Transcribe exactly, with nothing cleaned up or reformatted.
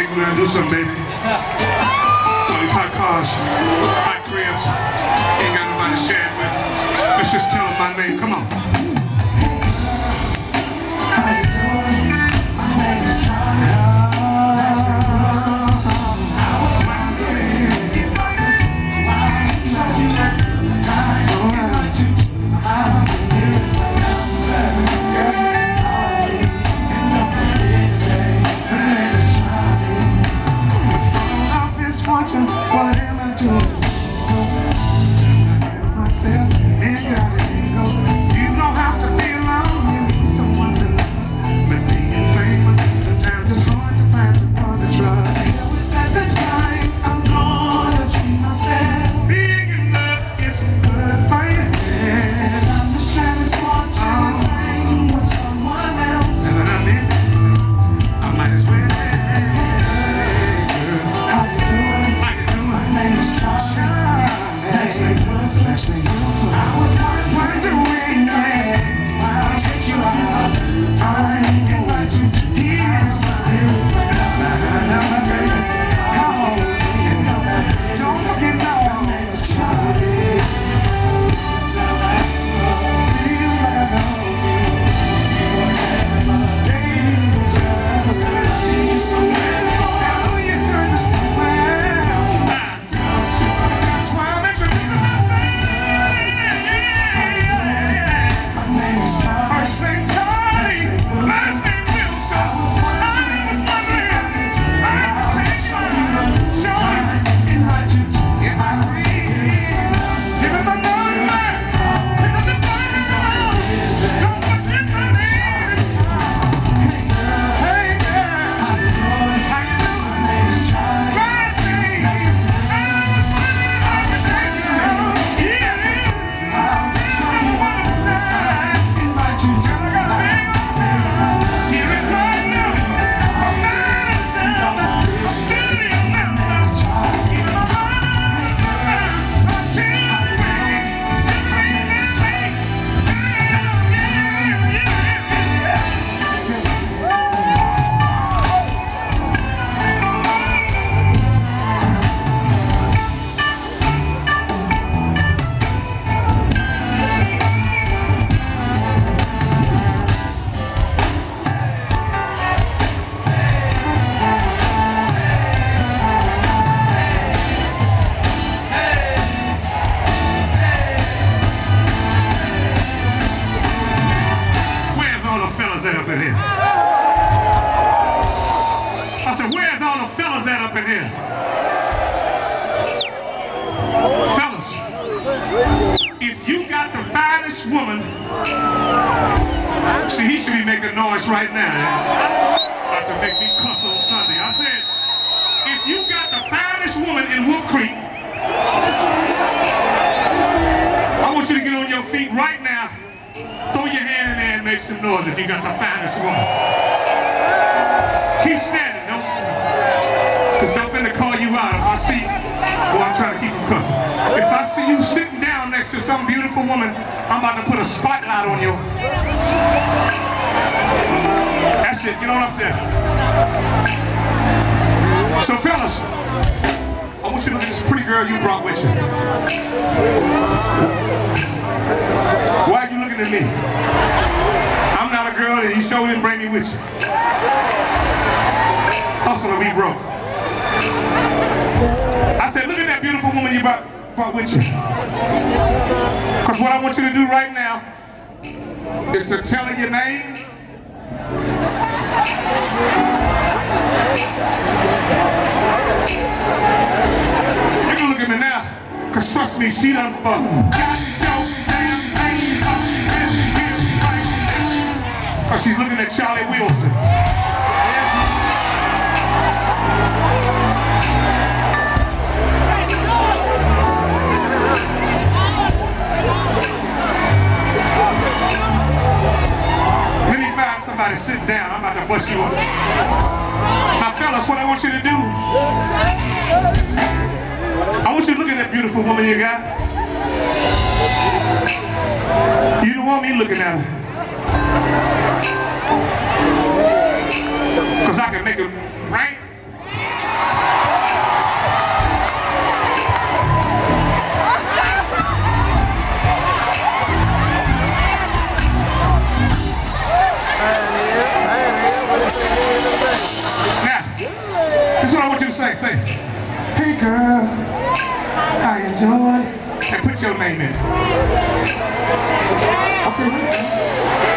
make you gonna do something, baby. All these hot cars, hot cribs, ain't got nobody to share it with. Let's just tell them my name. Come on. How you doing? My name is Trumpet. I was wondering if I could do my show you time. Invite you to my house. Here's my number. Girl, call me. And don't forget, babe, my name is Trumpet. Of misfortune, what am I doing? I get myself, ain't gotta go. You don't have to be alone. You need someone to love. But being famous, sometimes it's hard to find someone to trust. Yeah, with that this time, I'm gonna treat myself. Being in love is good for you. It's time to share this fortune and fame with someone else. And I mean, I might as well. How you doing? How you doing? My name is Charlie. Next name was, next name was. I was wondering, yeah, I'll take you out. I invite you to here's my, here's my number, baby. Come on, baby. Don't forget now, my name is Charlie. Feel like I know you. Danger. I see you somewhere. I know you heard me somewhere. That's why I'm introducing myself. My name is Charlie. First name Charlie. Last name Wilson. I was wondering if I could do my show you invite you to get my ring. Give me my number. Pick up the phone. Don't forget my name. Hey girl, how you doing? How you doing? My name is Charlie. Last name. I was wondering if I could take you home. Yeah. I'll show you one more time. Invite you to my house. Here is my number. I'm still in your number. Even my heart, I'm telling you, it's take. Where's all the fellas at up in here? I said, where's all the fellas at up in here? Fellas, if you got the finest woman, see, he should be making noise right now. About to make me cuss on Sunday. I said, if you got the finest woman in Wolf Creek, I want you to get on your feet right now. Throw your hand in there and make some noise if you got the finest woman. Keep standing, don't because I'm finna call you out. If I see, well, I'm trying to keep them cussing. If I see you sitting down next to some beautiful woman, I'm about to put a spotlight on you. That's it, get on up there. So fellas, I want you to look at this pretty girl you brought with you. Why are you looking at me? I'm not a girl and you sure didn't bring me with you. Hustle or be broke. I said, look at that beautiful woman you brought, brought with you. Because what I want you to do right now is to tell her your name. You can look at me now, because trust me, she done fucked. Because she's looking at Charlie Wilson. Let me find somebody sit down. I'm about to bust you up. Now fellas, what I want you to do, I want you to look at that beautiful woman you got. You don't want me looking at her. Because I can make it right John, and put your name in it. Okay.